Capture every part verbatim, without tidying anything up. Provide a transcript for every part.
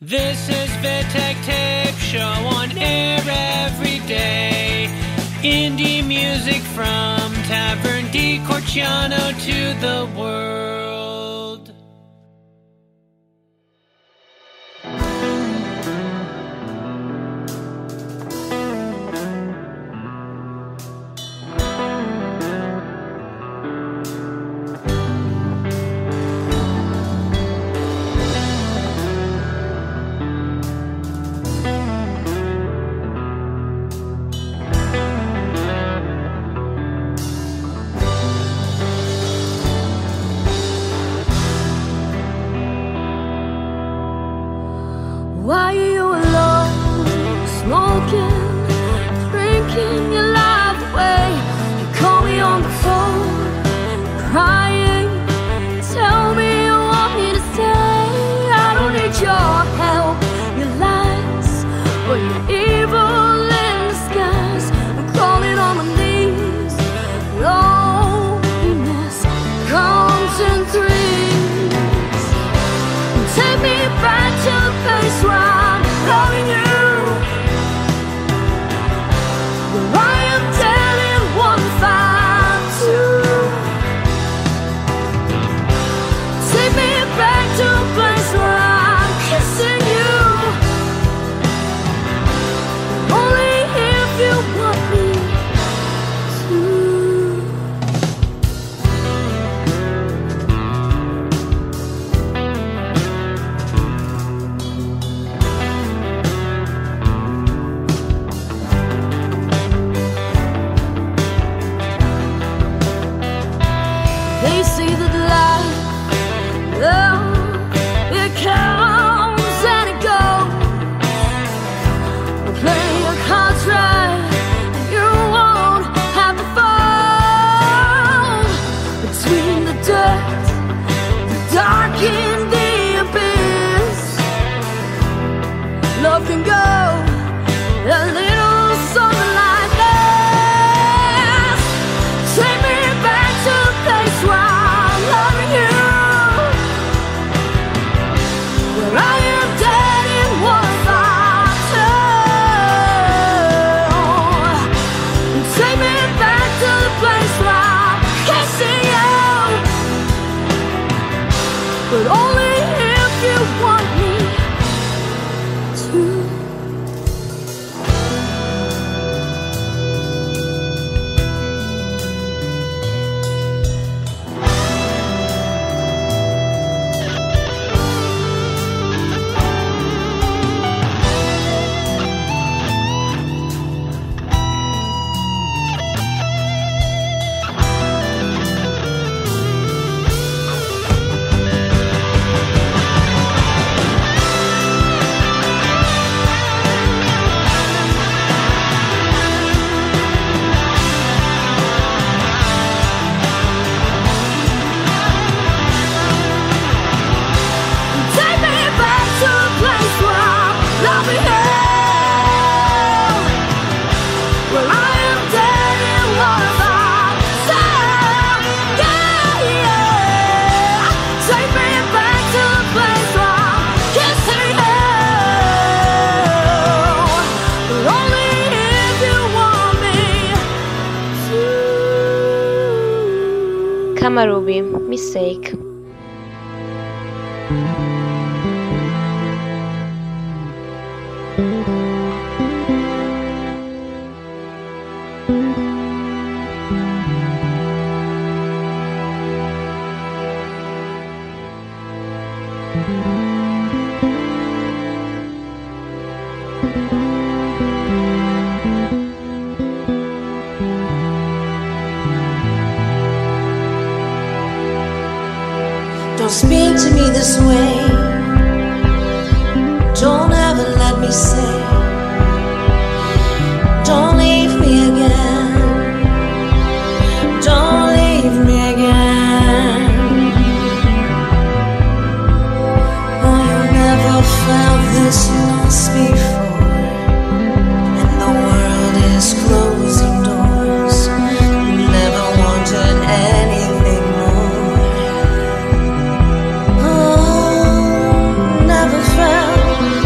This is Vitek Tape Show on air every day. Indie music from Tavern di Corciano to the world. Why are you alone, smoking, drinking your life away? You call me on the phone, crying, tell me you want me to stay. I don't need your help, your lies, or your evil in disguise. I'm crawling on my knees, loneliness comes in threes. Take me back to the place where I'm loving you, where I am dead in one five two. Take me back to a place where I'm kissing you, only if you want me to. They say that life, oh, it comes and it goes. We'll play your cards right, and you won't have to fall between the dirt, the dark and the abyss. Love can go a little something like this. Take me back to the place where I'm loving you, where I am dead in one five two. Take me back to the place where I'm kissing you, but only if you want me to. Take me back to a place where I'm loving you, where I am dead in one five two. Yeah, yeah. Take me back to a place where I'm kissing you, but only if you want me to. Kamaruby, Mistake. Don't speak to me this way. Don't ever let me say, don't leave me again. Don't leave me again. Oh, you never felt this loss before, and the world is closing doors. You never wanted anything more. Oh, never felt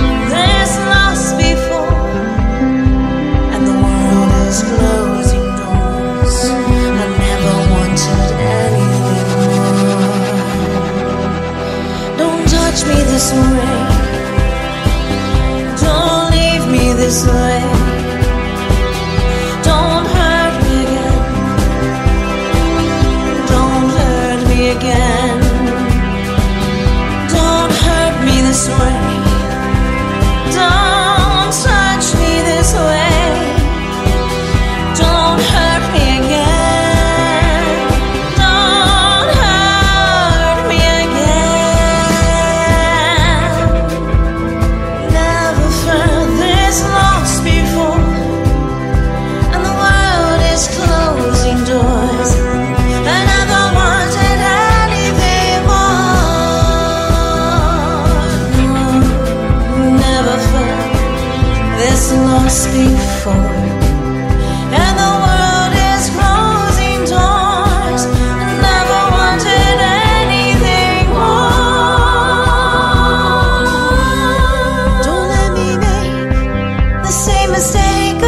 lost before, and the world is closing doors. I never wanted anything more. Don't let me make the same mistake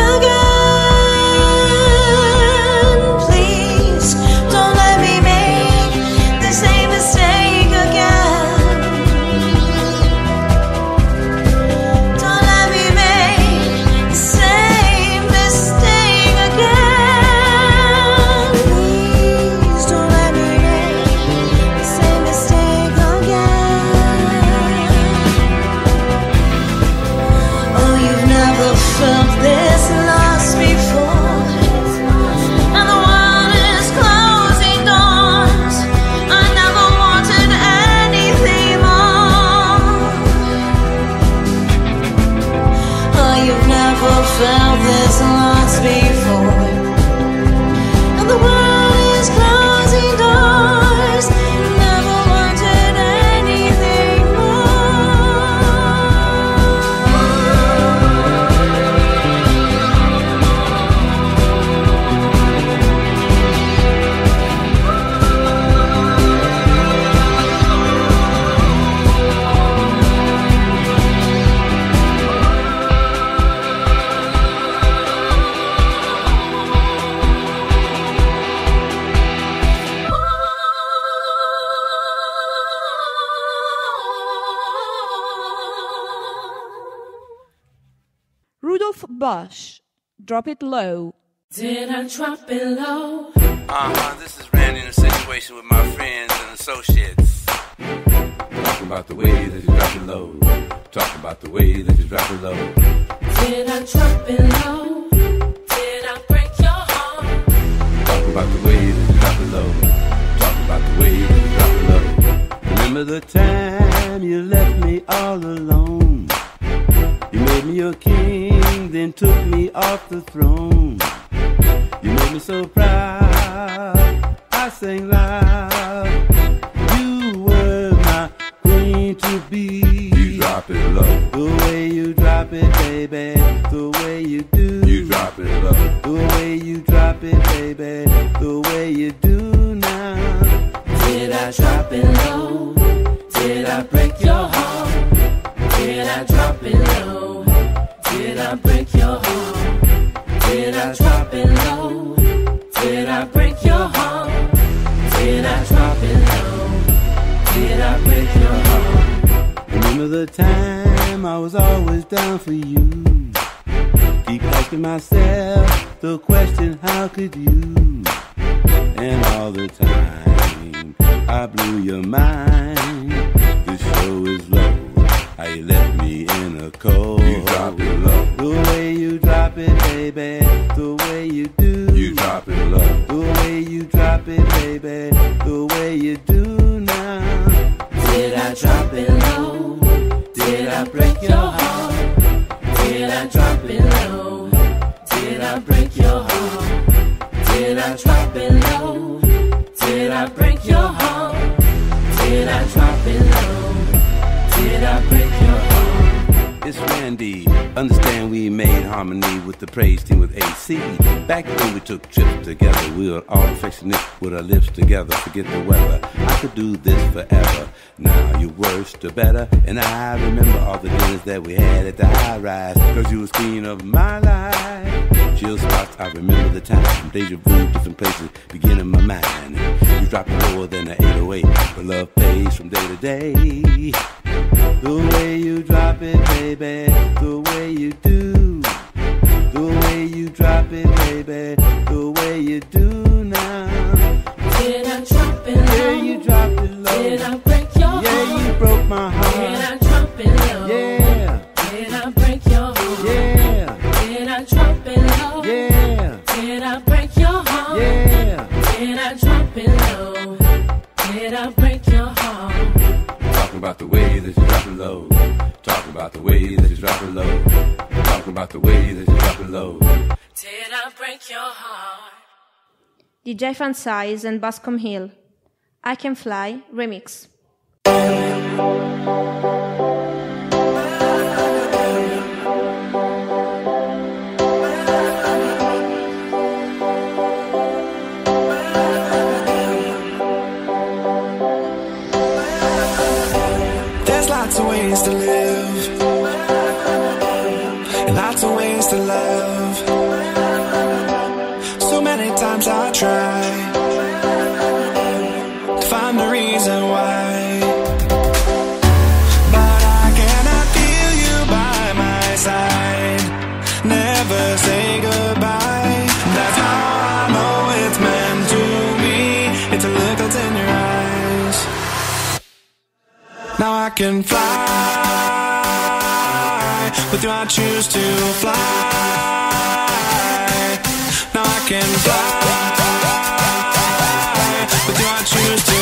again. Please, don't let me make the same mistake again. Don't let me make the same mistake again. Please, don't let me make the same mistake again. Oh, you've never felt this lost before, and the world is closing doors. I never wanted anything more. Oh, you've never felt this lost before, and the world is closing doors. Never wanted anything Rudolph Bush, Drop It Low. Did I drop it low? Uh-huh, this is Randy in a situation with my friends and associates. Talking about the way that you drop it low. Talking about the way that you drop it low. Did I drop it low? Did I break your heart? Talking about the way that you drop it low. Talking about the way that you drop it low. Remember the time you left me all alone? You made me your king, then took me off the throne. You made me so proud, I sang loud. You were my queen to be. You drop it low. The way you drop it, baby, the way you do. You drop it low. The way you drop it, baby, the way you do now. Did I drop it low? Did I break your heart? Did I drop it low? Did I break your heart? Did I drop it low? Did I break your heart? Did I drop it low? Did I break your heart? Remember the time I was always down for you. Keep asking myself the question, how could you? And all the time I blew your mind. The show is low. How you left me in a cold. You drop it low. The way you drop it, baby, the way you do. You drop it low. The way you drop it, baby, the way you do now. Did I drop it low? Did I break your heart? Did I drop it low? Did I break your heart? Did I drop it low? Did I break your heart? Did I drop it low? Did I break your heart? It's Randy. Understand we made harmony with the praise team with A C. Back when we took trips together, we were all affectionate with our lips together. Forget the weather. I could do this forever. Now you worse to better. And I remember all the dinners that we had at the high rise. Cause you was queen of my life. Chill spots, I remember the time. Deja vu, different places begin in my mind. You drop it lower than the eight oh eight. But love pays from day to day. The way you drop it, baby, the way you do. The way you drop it, baby, the way you do now. Did I drop it low? Yeah, you drop it low. Did I break your heart? Yeah, you broke my heart. Did I drop it low? Yeah. Did I break your heart? Yeah. Did I drop it low? Yeah. Did I break your heart? Yeah. Did I drop it low? Did I break your heart? Talking about the way that you drop it low. Talking about the way that you drop it low. Talking about the way that you drop it low. Did I break your heart? D J Fansize and Bascom Hill. I Can Fly Remix. can fly. With you I choose to fly. Now I can fly. With you I choose to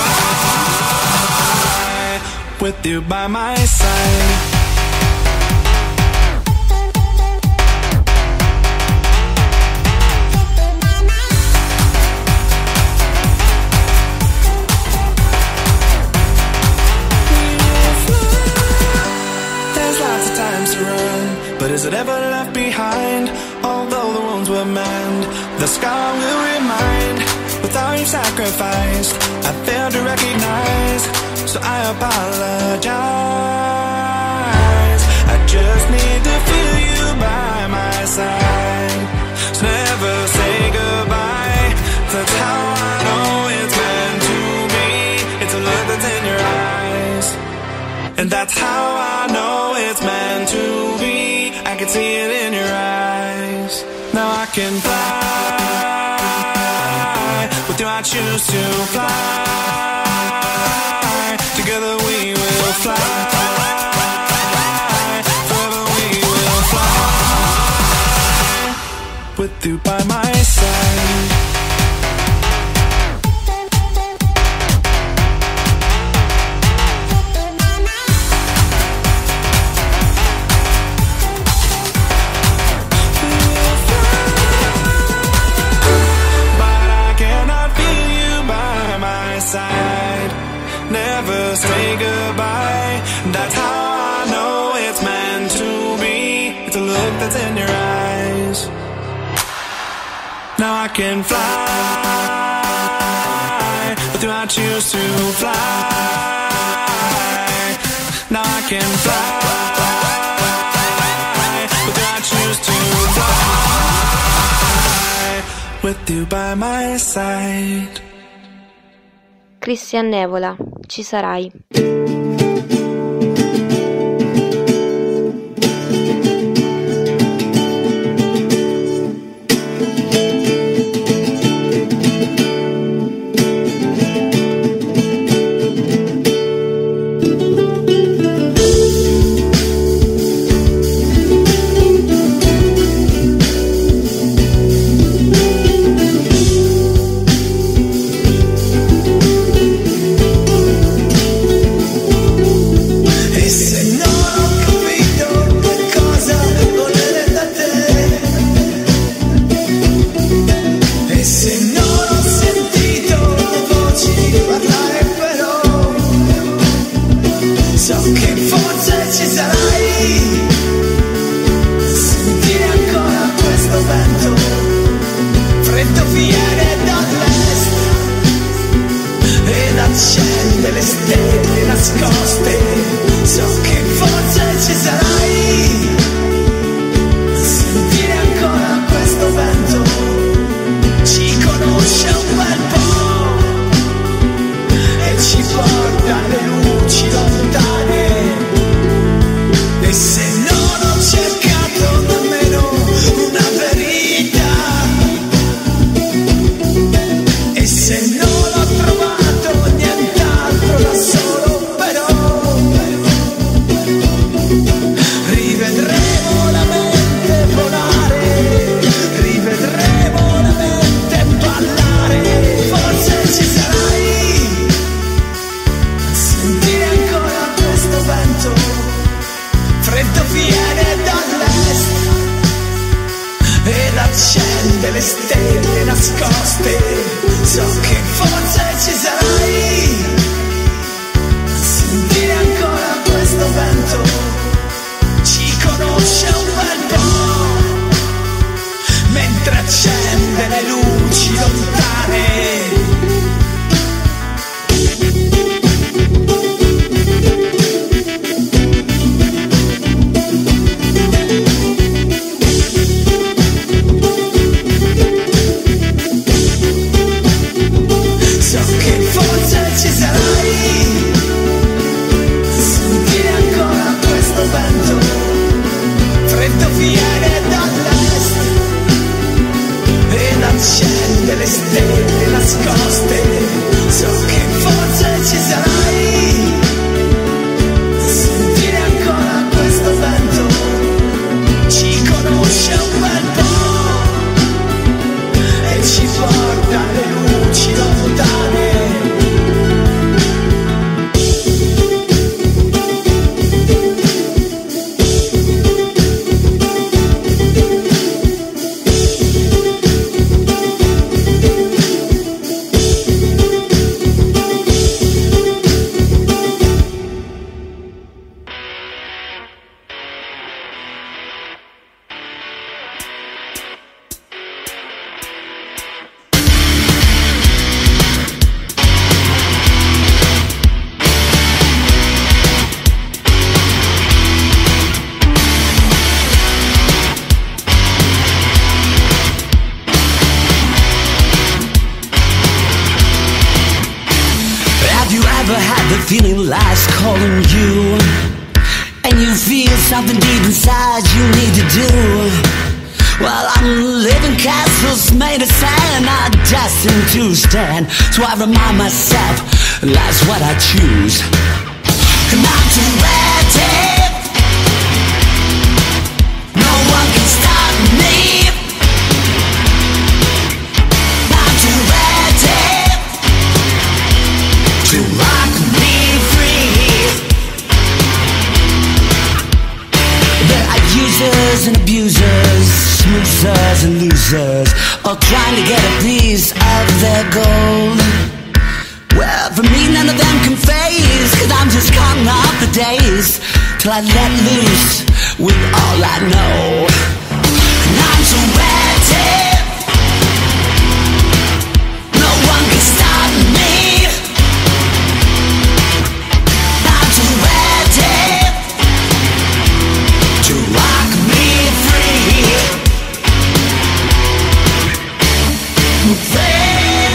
fly. With you by my side. But is it ever left behind? Although the wounds were manned, the scar will remind. With all you've sacrificed, I failed to recognize. So I apologize. I just need to feel you by my side. So never say goodbye. That's how I know it's meant to be. It's a look that's in your eyes. And that's how I know it's meant to be. I can see it in your eyes. Now I can fly. With you I choose to fly. Together we will fly. Forever we will fly. With you by my side. Never say goodbye. That's how I know it's meant to be. It's a look that's in your eyes. Now I can fly. But do I choose to fly? Now I can fly. But do I choose to fly? With you by my side. Christian Nevola, Ci sarai. So something deep inside you need to do. Well, I'm living castles made of sand, not destined to stand. So I remind myself, that's what I choose. And I'm too ready. No one can stop me. I'm too ready to rock me free. There are users and abusers, smoozers and losers, all trying to get a piece of their gold. Well, for me none of them can phase, cause I'm just counting up the days till I let loose with all I know. And I'm so ready. No one can stop me. I'm too ready to rock me free. Free.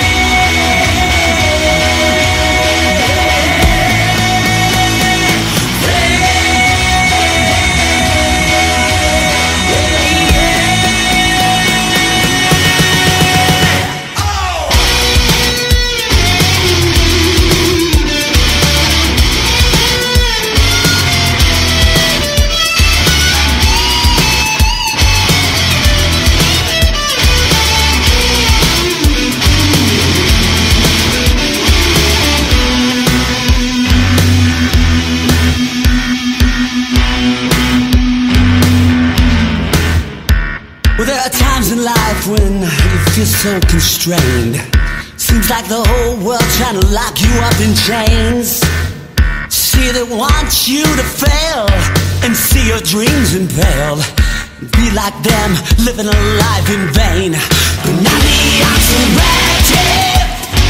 Well, there are times in life when you feel so constrained. Seems like the whole world trying to lock you up in chains. See, they want you to fail and see your dreams impaled. Be like them, living a life in vain. But not me, I'm so ready.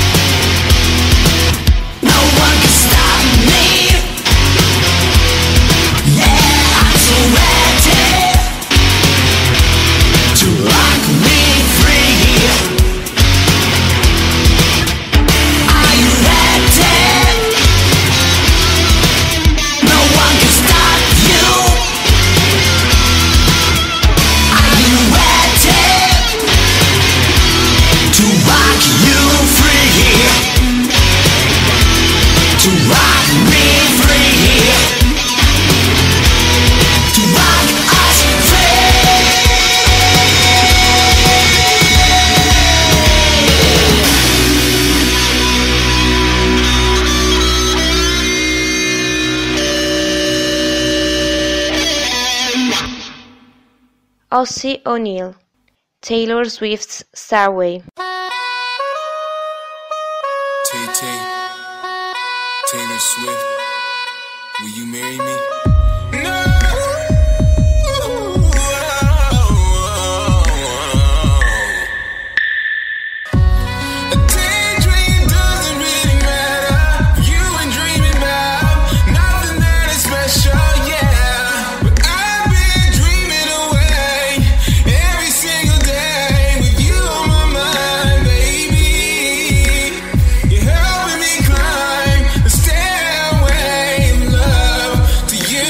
No one can stop me. Yeah, I'm so ready to rock me free. Are you ready? No one can stop you. Are you ready to rock you free? To rock me free. To rock us free. Ozzy O'Neill, Taylor Swift's Starway. Tay-Tay, Taylor Swift, will you marry me? No! A daydream doesn't really matter. You ain't dreaming about nothing that is special, yeah. But I've been dreaming away every single day with you on my mind, baby. You're helping me climb the stairway of love to you.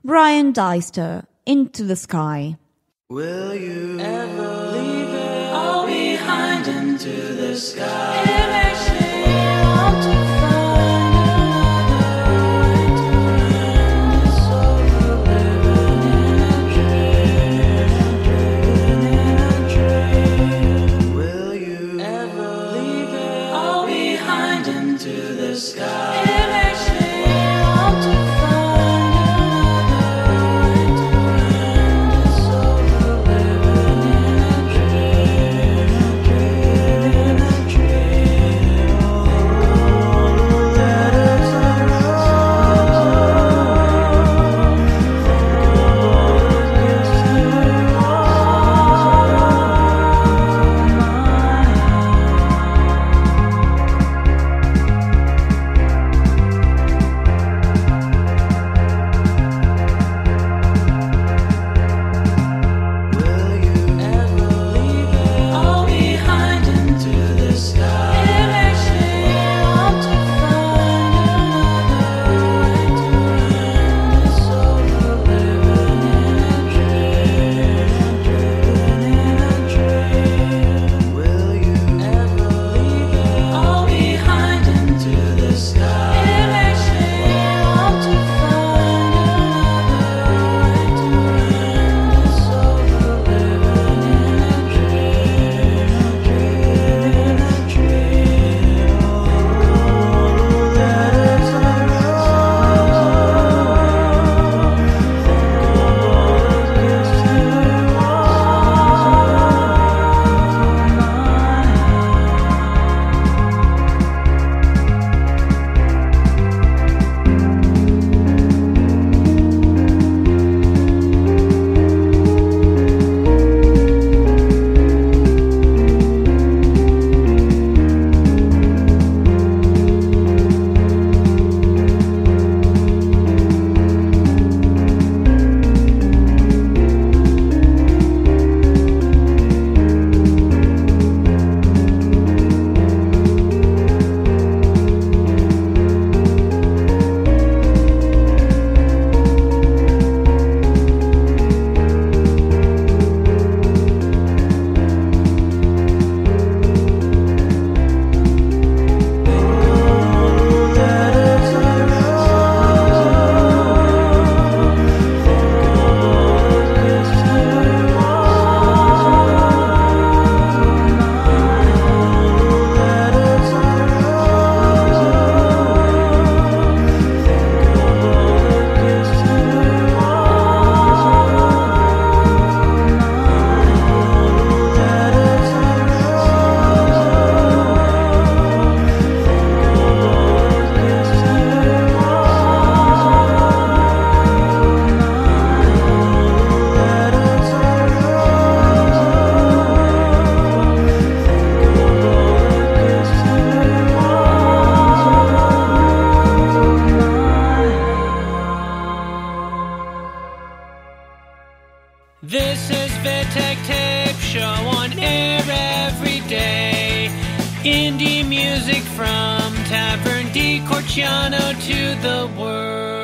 Brian Deister, Into the Sky. Will you ever leave it all behind into the sky? It makes me want to find another way to end this over living in a dream, living in a dream. Will you ever leave it all behind into the sky? It makes me want to find another way to end this over living in a dream, dream in a dream. Oh, that is a all behind into the sky. It makes me want to find another way to end this over living in a dream, dream in a dream. Will you ever leave it all behind into the sky? It makes me want to find another way to end this over living in a dream, dream in a dream. Oh, that is a This is Vitek Tape Show on air every day. Indie music from Tavern di Corciano to the world.